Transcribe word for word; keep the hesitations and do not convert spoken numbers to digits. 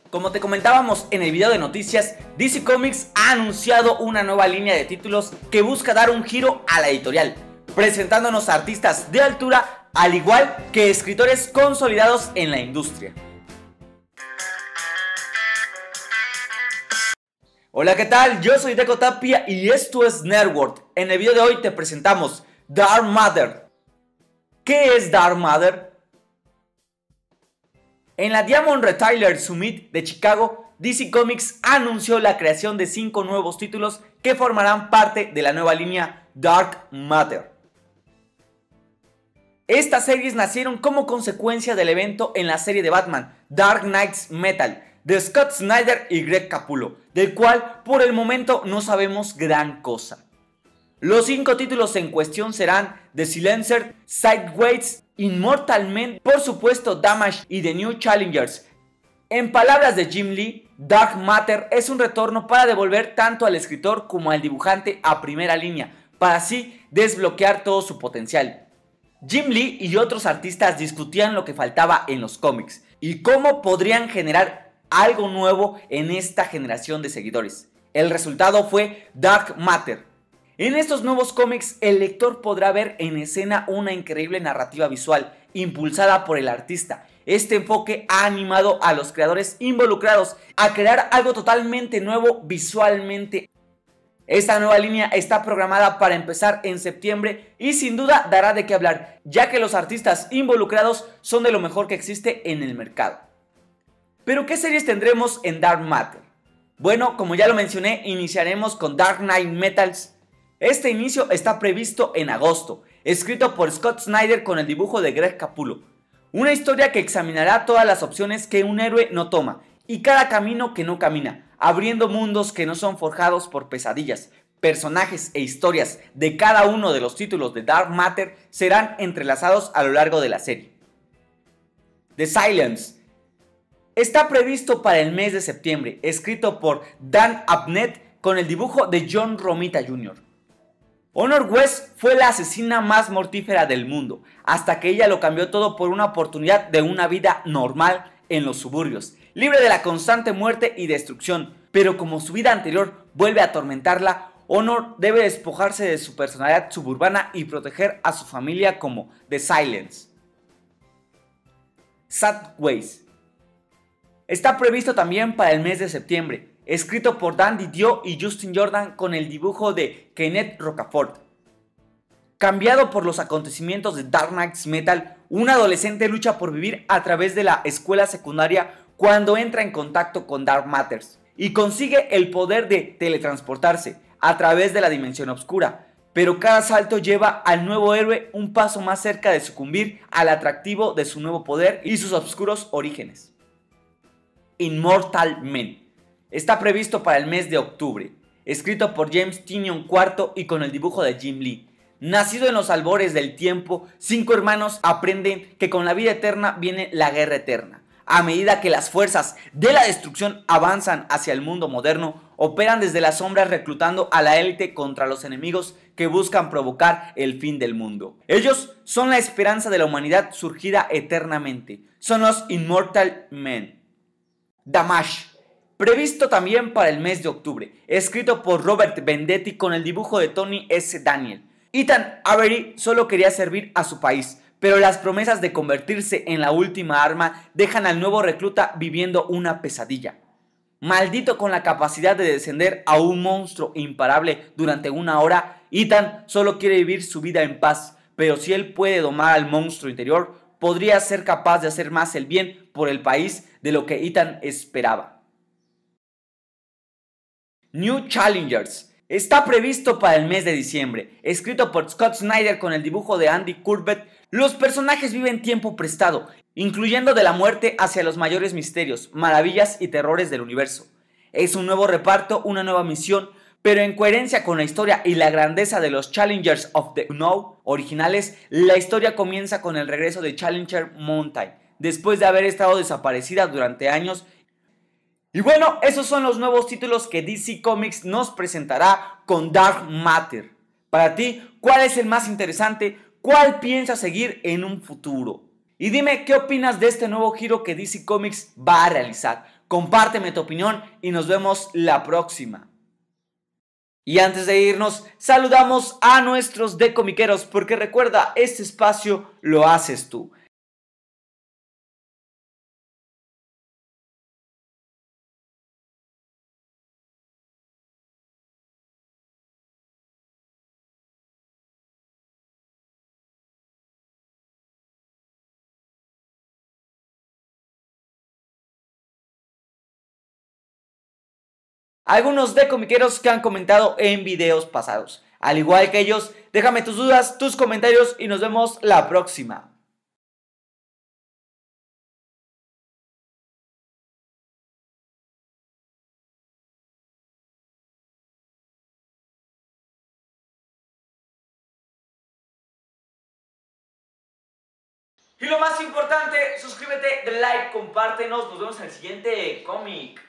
Como te comentábamos en el video de noticias, D C Comics ha anunciado una nueva línea de títulos que busca dar un giro a la editorial, presentándonos artistas de altura al igual que escritores consolidados en la industria. Hola, ¿qué tal? Yo soy Deco Tapia y esto es Nerdworld. En el video de hoy te presentamos Dark Matter. ¿Qué es Dark Matter? En la Diamond Retailer Summit de Chicago, D C Comics anunció la creación de cinco nuevos títulos que formarán parte de la nueva línea Dark Matter. Estas series nacieron como consecuencia del evento en la serie de Batman, Dark Knights Metal, de Scott Snyder y Greg Capullo, del cual por el momento no sabemos gran cosa. Los cinco títulos en cuestión serán The Silencer, Sideways, Immortal Men, por supuesto Damage y The New Challengers. En palabras de Jim Lee, Dark Matter es un retorno para devolver tanto al escritor como al dibujante a primera línea, para así desbloquear todo su potencial. Jim Lee y otros artistas discutían lo que faltaba en los cómics y cómo podrían generar algo nuevo en esta generación de seguidores. El resultado fue Dark Matter. En estos nuevos cómics, el lector podrá ver en escena una increíble narrativa visual impulsada por el artista. Este enfoque ha animado a los creadores involucrados a crear algo totalmente nuevo visualmente. Esta nueva línea está programada para empezar en septiembre y sin duda dará de qué hablar, ya que los artistas involucrados son de lo mejor que existe en el mercado. ¿Pero qué series tendremos en Dark Matter? Bueno, como ya lo mencioné, iniciaremos con Dark Knight Metals. Este inicio está previsto en agosto, escrito por Scott Snyder con el dibujo de Greg Capullo. Una historia que examinará todas las opciones que un héroe no toma y cada camino que no camina, abriendo mundos que no son forjados por pesadillas. Personajes e historias de cada uno de los títulos de Dark Matter serán entrelazados a lo largo de la serie. The Silence está previsto para el mes de septiembre, escrito por Dan Abnett con el dibujo de John Romita junior Honor West fue la asesina más mortífera del mundo, hasta que ella lo cambió todo por una oportunidad de una vida normal en los suburbios, libre de la constante muerte y destrucción, pero como su vida anterior vuelve a atormentarla, Honor debe despojarse de su personalidad suburbana y proteger a su familia como The Silence. Sideways está previsto también para el mes de septiembre, escrito por Dan Didio y Justin Jordan con el dibujo de Kenneth Rocafort. Cambiado por los acontecimientos de Dark Knights Metal, un adolescente lucha por vivir a través de la escuela secundaria cuando entra en contacto con Dark Matters y consigue el poder de teletransportarse a través de la dimensión oscura, pero cada salto lleva al nuevo héroe un paso más cerca de sucumbir al atractivo de su nuevo poder y sus oscuros orígenes. Immortal Men está previsto para el mes de octubre, escrito por James Tynion cuarto y con el dibujo de Jim Lee. Nacido en los albores del tiempo, cinco hermanos aprenden que con la vida eterna viene la guerra eterna. A medida que las fuerzas de la destrucción avanzan hacia el mundo moderno, operan desde las sombras reclutando a la élite contra los enemigos que buscan provocar el fin del mundo. Ellos son la esperanza de la humanidad surgida eternamente. Son los Immortal Men. Damage, previsto también para el mes de octubre, escrito por Robert Vendetti con el dibujo de Tony S. Daniel. Ethan Avery solo quería servir a su país, pero las promesas de convertirse en la última arma dejan al nuevo recluta viviendo una pesadilla. Maldito con la capacidad de descender a un monstruo imparable durante una hora, Ethan solo quiere vivir su vida en paz, pero si él puede domar al monstruo interior, podría ser capaz de hacer más el bien por el país de lo que Ethan esperaba. New Challengers está previsto para el mes de diciembre, escrito por Scott Snyder con el dibujo de Andy Kubert. Los personajes viven tiempo prestado, incluyendo de la muerte hacia los mayores misterios, maravillas y terrores del universo. Es un nuevo reparto, una nueva misión, pero en coherencia con la historia y la grandeza de los Challengers of the Unknown originales, la historia comienza con el regreso de Challenger Mountain, después de haber estado desaparecida durante años. Y bueno, esos son los nuevos títulos que D C Comics nos presentará con Dark Matter. Para ti, ¿cuál es el más interesante? ¿Cuál piensas seguir en un futuro? Y dime, ¿qué opinas de este nuevo giro que D C Comics va a realizar? compárteme tu opinión y nos vemos la próxima. Y antes de irnos, saludamos a nuestros decomiqueros, porque recuerda, este espacio lo haces tú. Algunos decomiqueros que han comentado en videos pasados. Al igual que ellos, déjame tus dudas, tus comentarios y nos vemos la próxima. Y lo más importante, suscríbete, like, compártenos, nos vemos en el siguiente cómic.